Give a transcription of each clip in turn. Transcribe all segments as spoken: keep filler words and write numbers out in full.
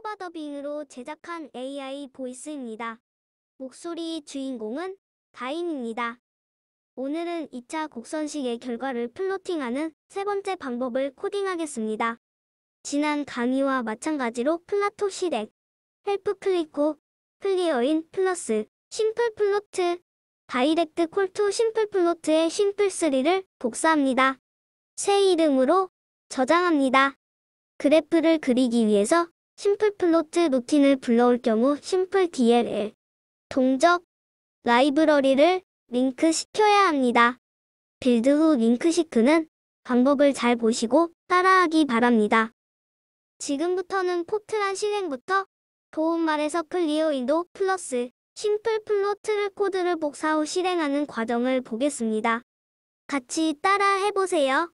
효과 더빙으로 제작한 에이아이 보이스입니다. 목소리 주인공은 다인입니다. 오늘은 이 차 곡선식의 결과를 플로팅하는 세 번째 방법을 코딩하겠습니다. 지난 강의와 마찬가지로 플라토 실행, 헬프 클리코, 클리어인 플러스 심플 플로트, 다이렉트 콜투 심플 플로트의 심플 쓰리를 복사합니다. 새 이름으로 저장합니다. 그래프를 그리기 위해서 심플 플로트 루틴을 불러올 경우 심플 디엘엘, 동적, 라이브러리를 링크 시켜야 합니다. 빌드 후 링크 시크는 방법을 잘 보시고 따라하기 바랍니다. 지금부터는 포트란 실행부터 도움말에서 클리어 인도 플러스 심플 플로트를 코드를 복사 후 실행하는 과정을 보겠습니다. 같이 따라 해보세요.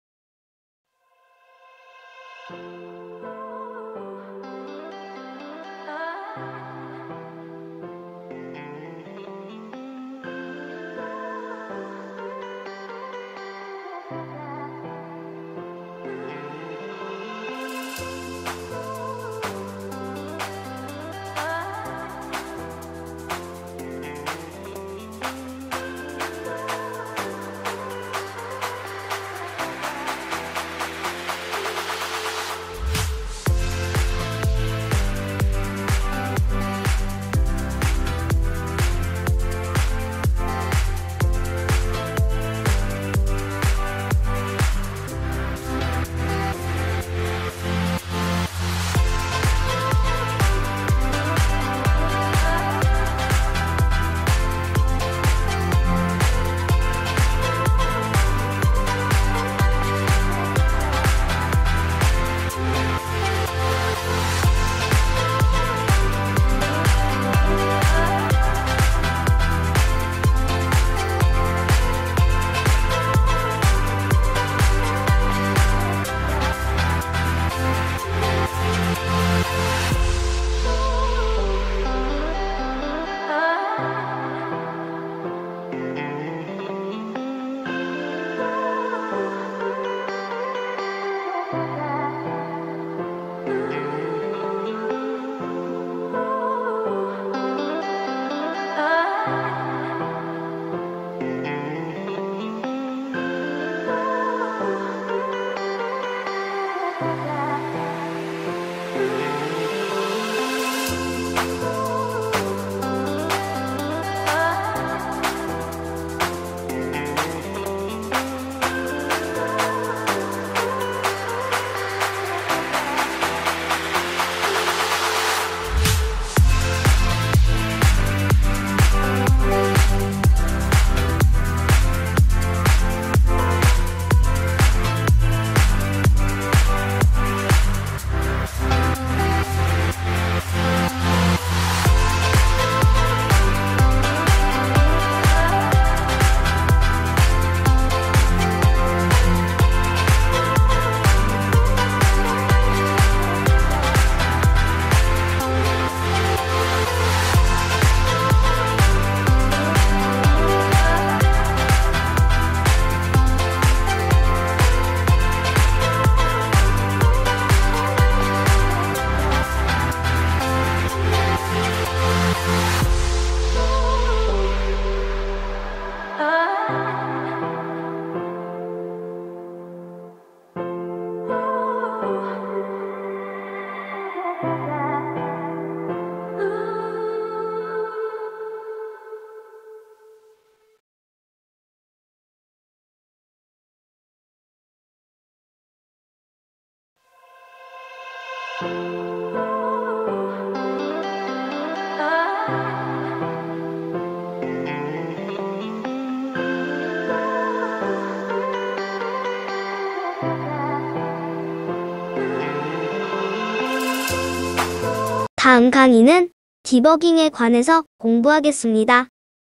다음 강의는 디버깅에 관해서 공부하겠습니다.